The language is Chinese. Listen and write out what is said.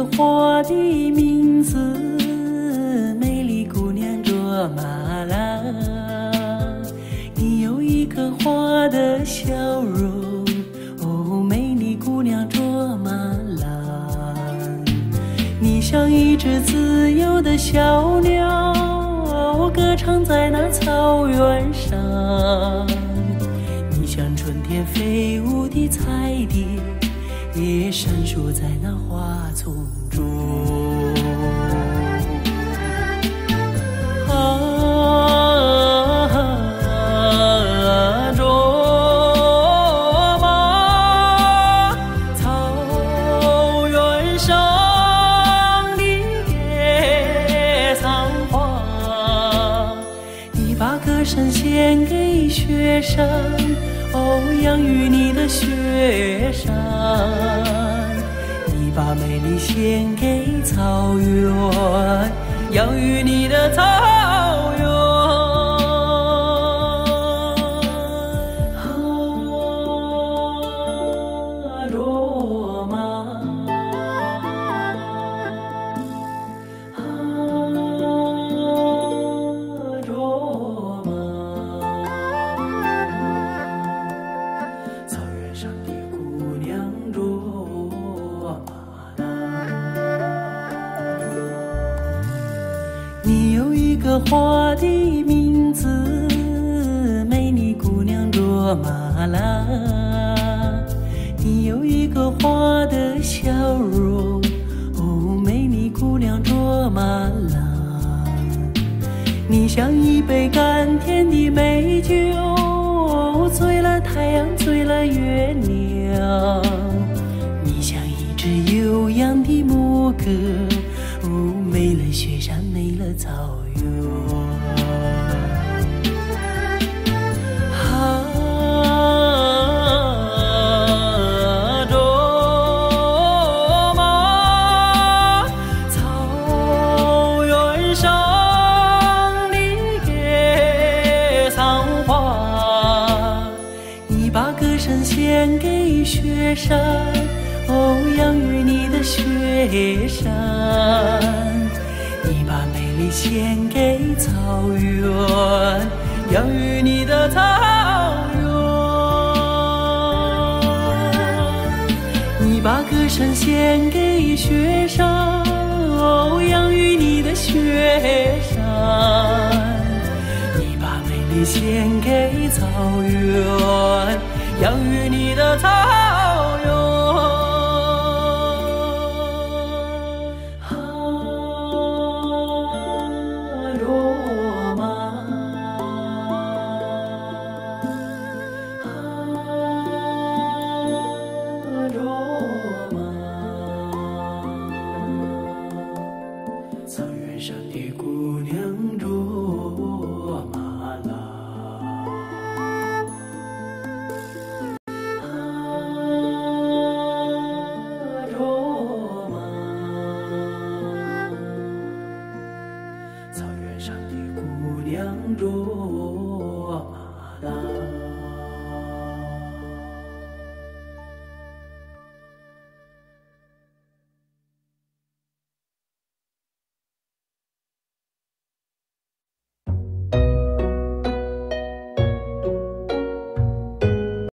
个花的名字，美丽姑娘卓玛拉。你有一颗花的笑容，哦，美丽姑娘卓玛拉。你像一只自由的小鸟，歌唱在那草原上。你像春天飞舞的彩蝶，也闪烁在那花丛中。卓玛，草原上的野桑花，你把歌声献给雪山，哦，养育你的雪山。你把美丽献给草原，养育你的草原。卓玛，卓玛，草原上的姑娘卓玛拉。你有一个花的名字，美丽姑娘卓玛拉。你有一个花的笑容，哦，美丽姑娘卓玛拉。你像一杯甘甜的美酒，醉了太阳，醉了月亮。你像一只悠扬的牧歌，哦，没了雪山，没了草原。把歌声献给雪山，哦，养育你的雪山。你把美丽献给草原，养育你的草原。你把歌声献给雪山，哦，养育你的雪山。你把美丽献给草原，养育你的草原。卓玛，卓玛，草原上的姑娘卓玛拉。草原上的姑娘卓